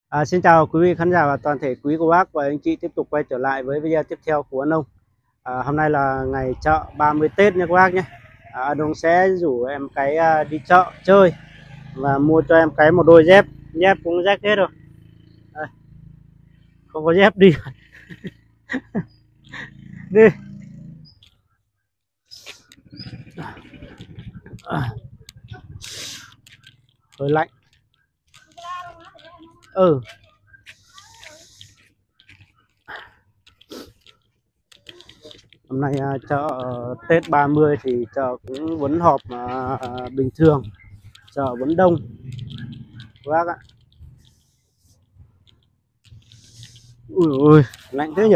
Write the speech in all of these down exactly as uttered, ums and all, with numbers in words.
À, xin chào quý vị khán giả và toàn thể quý cô bác và anh chị tiếp tục quay trở lại với video tiếp theo của An Ông. À, hôm nay là ngày chợ ba mươi Tết nha các bác nhé. À, An Ông sẽ rủ em cái à, đi chợ chơi và mua cho em cái một đôi dép. Dép cũng rách hết rồi. Đây, không có dép đi. Đi. À, hơi lạnh. Ừ. Hôm nay uh, chợ uh, Tết ba mươi thì chợ cũng vẫn họp uh, bình thường, chợ vẫn đông các bác ạ. Ui ui, lạnh thế nhỉ.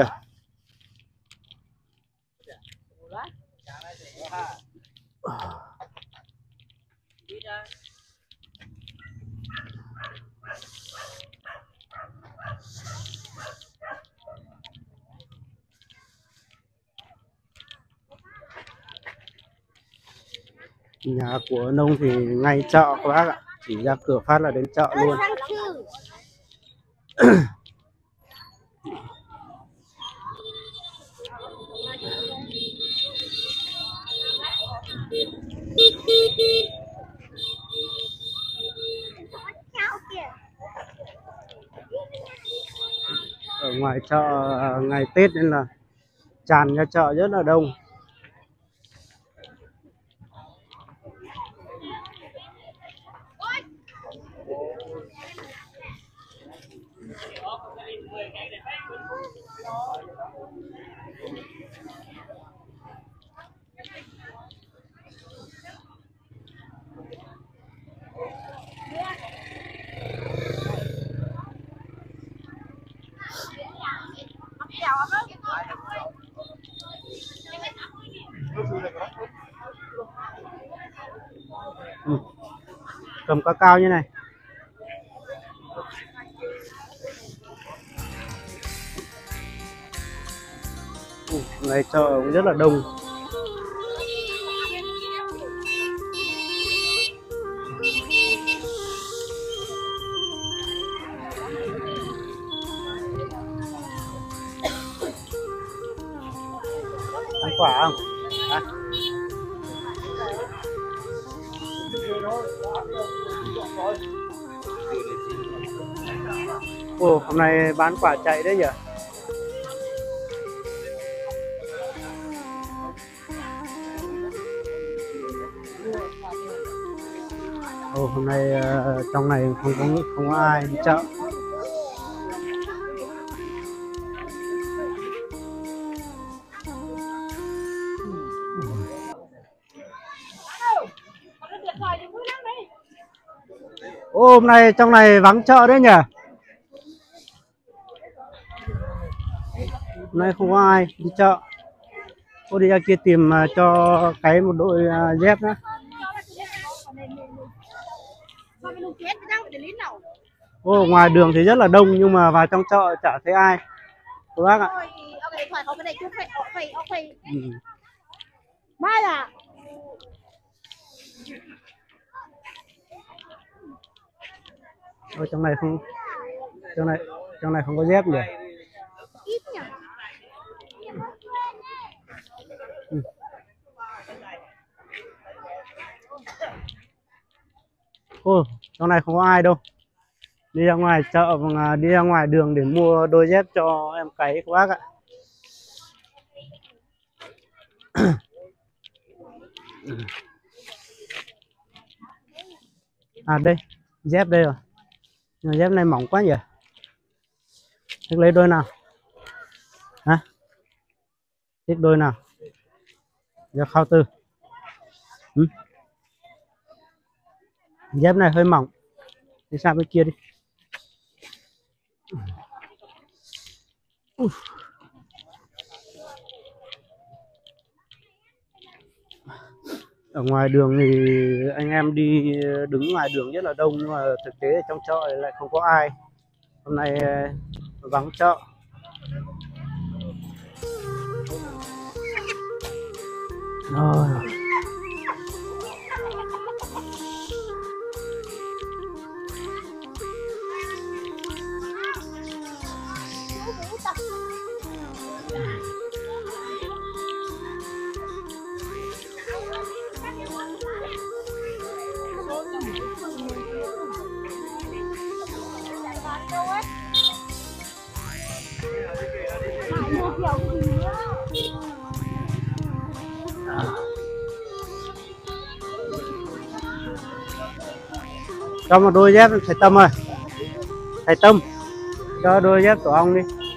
Nhà của nông thì ngay chợ các bác ạ, chỉ ra cửa phát là đến chợ luôn. Ở ngoài chợ ngày Tết nên là tràn ra chợ rất là đông. Ừ. Cầm cao cao như này. Ừ, ngày chợ cũng rất là đông. Ăn quả không? À. Ồ, hôm nay bán quả chạy đấy nhỉ? Ồ, hôm nay uh, trong này không có không có ai đi chợ. Ô, hôm nay trong này vắng chợ đấy nhỉ? Hôm nay không có ai đi chợ. Cô đi ra kia tìm uh, cho cái một đôi uh, dép nữa. Ô, ngoài đường thì rất là đông nhưng mà vào trong chợ chả thấy ai các bác ạ. Ừ. Ở trong này không, trong này trong này không có dép nhỉ? Ừ. Ô, trong này không có ai đâu. Đi ra ngoài chợ và đi ra ngoài đường để mua đôi dép cho em cái các bác ạ. À đây, dép đây rồi. Nhưng dép này mỏng quá nhỉ? Thích lấy đôi nào? Hả? Thích đôi nào? Giờ khao tư. Ừ? Dép này hơi mỏng. Đi sang bên kia đi. Uf. Ở ngoài đường thì anh em đi đứng ngoài đường rất là đông nhưng mà thực tế trong chợ lại không có ai. Hôm nay vắng chợ. Rồi. Cho một đôi dép thầy Tâm ơi, thầy Tâm cho đôi dép tổ ong đi.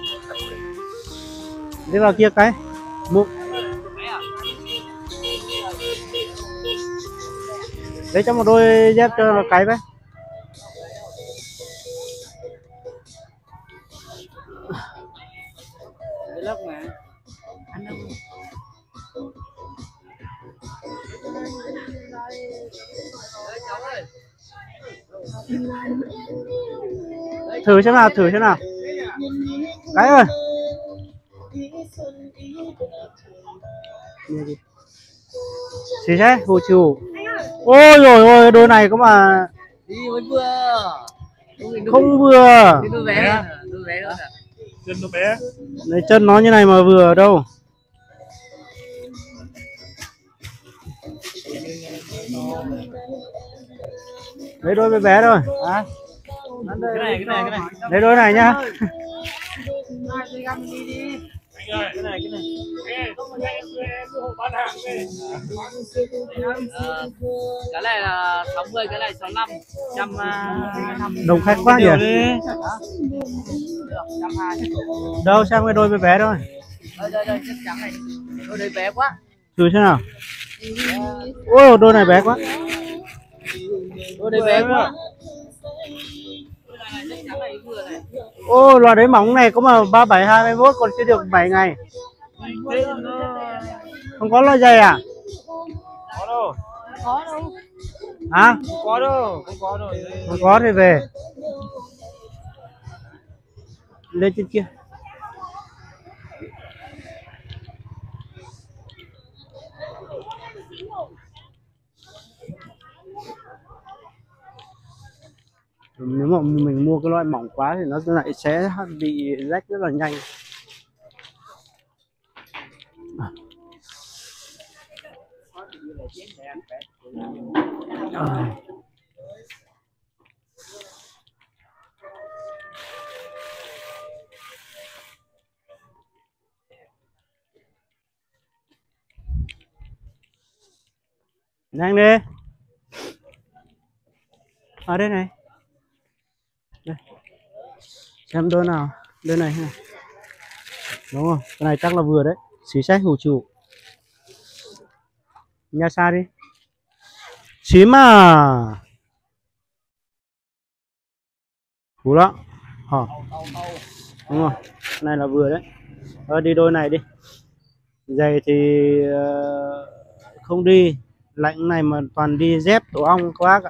Đi vào kia cái mua, lấy cho một đôi dép cho cái với. Thử xem nào, thử xem nào. Cái ơi. Xí thế, hồ chiều. Ôi rồi ôi, đôi này có mà không vừa. Chân nó bé. Đấy, chân nó như này mà vừa ở đâu. Lấy đôi bé bé thôi. À? Cái này, cái này, cái này. Lấy đôi này nhá. Cái này, cái này. Cái này là sáu mươi, cái này sáu mươi lăm, trăm Đồng khách quá nhỉ. Đâu sang cái đôi bé bé thôi. đây đây đây chắc chắn này, đôi đấy bé quá. Thử xem nào. Ôi đôi này bé quá. Đôi đấy bé quá. Ô loài đấy mỏng này có mà ba bảy hai mươi mốt còn chưa được bảy ngày. Không có loài dày à? Có đâu. Có đâu. Hả? Không có đâu, không có đâu. Không có thì về. Lên trên kia. Nếu mà mình mua cái loại mỏng quá thì nó lại sẽ bị rách rất là nhanh. À. Nhanh đi. Ở đây này. Đây. Xem đôi nào, đôi này này. Đúng không? Cái này chắc là vừa đấy. Xí sách hủ chủ. Nha xa đi. Xím à. Hú đó. Hả? Đúng rồi. Cái này là vừa đấy. Ờ, đi đôi này đi. Giày thì uh, không đi. Lạnh này mà toàn đi dép tổ ong các bác ạ.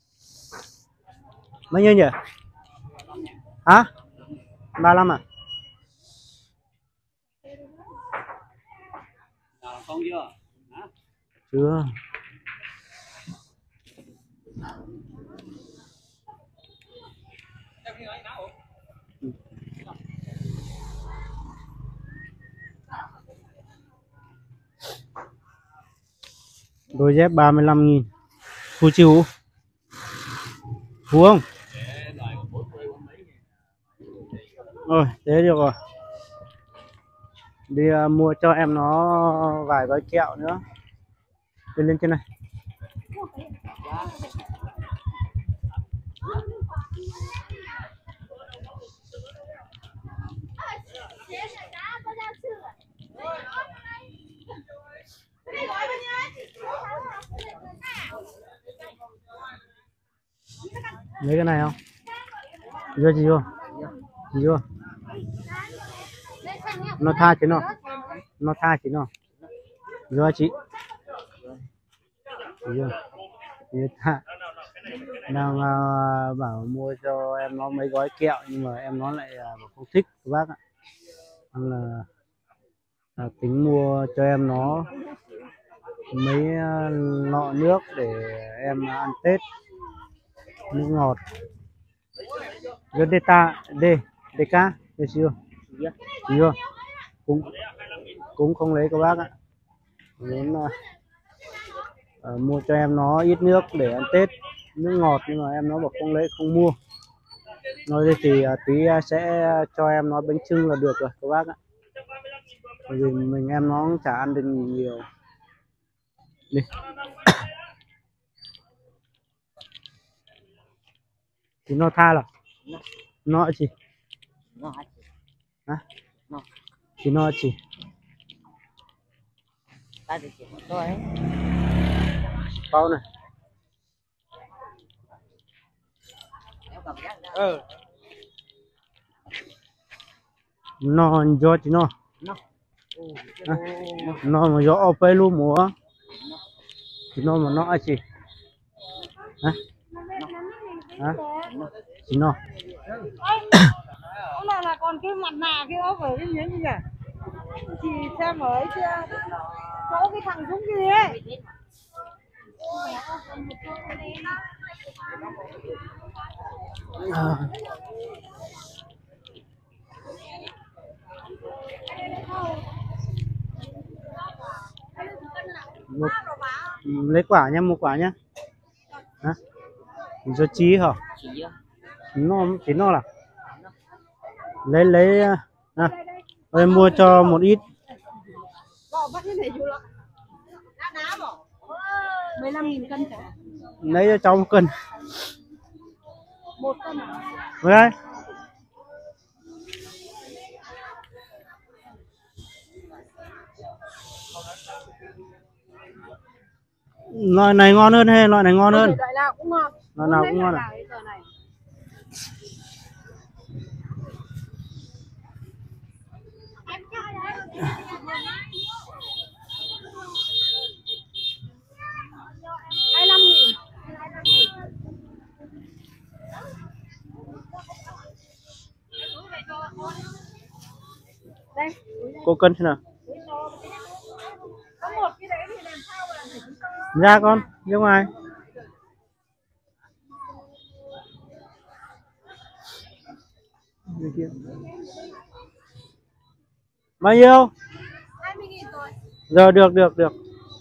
Bao nhiêu nhỉ? Hả? ba mươi lăm à? Không chưa? Hả? Chưa. Đôi dép ba mươi lăm nghìn. Phù chịu. Phù không? Rồi, thế được rồi. Đi uh, mua cho em nó vài gói kẹo nữa. Đi lên trên này. Lấy cái này không? Chưa gì chưa? Gì chưa? Nó tha chứ nó. Nó tha chứ nó. Chưa chị. Chưa. Chưa tha. Đang uh, bảo mua cho em nó mấy gói kẹo nhưng mà em nó lại uh, không thích các bác ạ. Nên là uh, tính mua cho em nó mấy uh, lọ nước để em ăn Tết, nước ngọt. Rồi Deta, D, DK, được chưa? Chưa? Cũng cũng không lấy các bác ạ. Muốn uh, uh, mua cho em nó ít nước để ăn Tết, nước ngọt nhưng mà em nó bảo không lấy, không mua. Nói đi thì uh, tí uh, sẽ cho em nó bánh chưng là được rồi các bác ạ. Bởi vì mình em nó cũng chả ăn được nhiều. Đi. Chị nó tha là nó chị Nó hả? hả? Nó. Chị nó chị Ta thì chỉ một tôi ấy. bao này Ừ. nó do chị nó Nó. à, nó mà do ở đây luôn múa chị nó mà nó chị hả hả chị nó Ông nào là còn cái mặt nạ kia ở cái miếng gì nhỉ? Chị xem ở ấy chưa? Chỗ cái thằng súng kia ấy. à. Một, lấy quả nhá, một quả nhá hả? Do chí hả? Chỉ Nó chỉ nó là lấy lấy à, em mua cho một ít mười lăm nghìn cân chả? lấy cho cháu một cân Một cân à? đây loại này ngon hơn hay loại này ngon hơn? Loại nào cũng ngon. Loại nào cũng ngon à? hai mươi lăm nghìn. Đây. Cô cân thế nào? Có một cái đấy thì làm sao mà phải chúng ta Ra con, ra ngoài. Bao nhiêu? hai mươi nghìn rồi. Rồi được được được.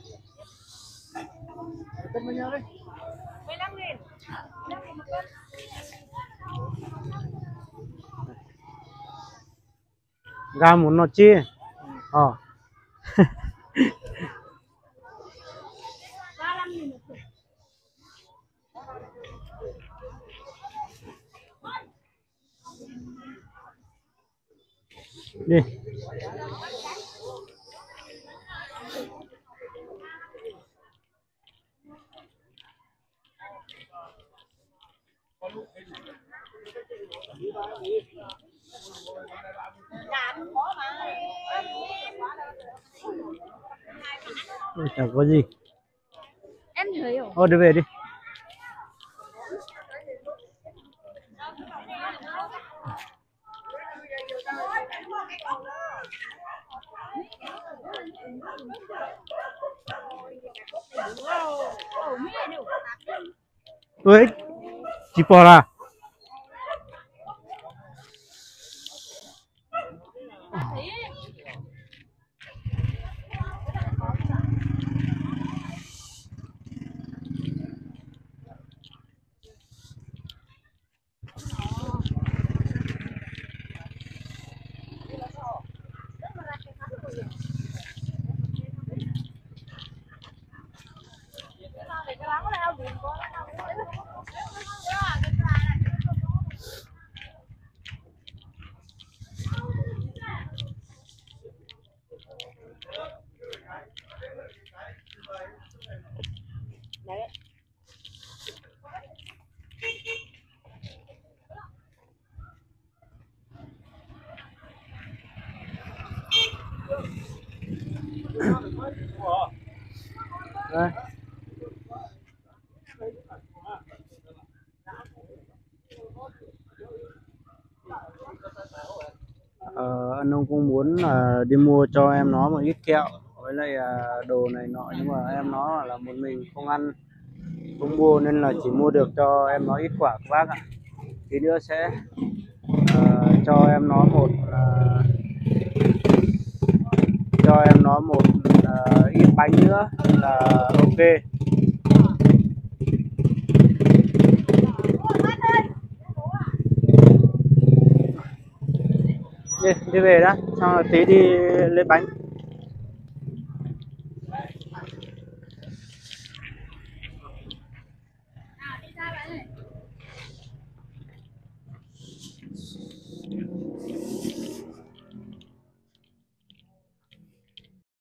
Cân bao nhiêu đấy? mười lăm nghìn. mười lăm nghìn một cân. Ra muốn nó chi? Ờ. ba mươi lăm nghìn một cân. Đi. Ôi, chẳng có gì. Em thấy rồi. Thôi đi về đi. Ui, chị bỏ là đây. Ờ, anh ông cũng muốn là đi mua cho em nó một ít kẹo với lại à, đồ này nọ, nhưng mà em nó là một mình không ăn không mua nên là chỉ mua được cho em nó ít quả các bác ạ. Tí nữa sẽ à, cho em nó một à, cho em nó một à, ít bánh nữa là ok. Đi, đi về đã, xong rồi tí đi lấy bánh.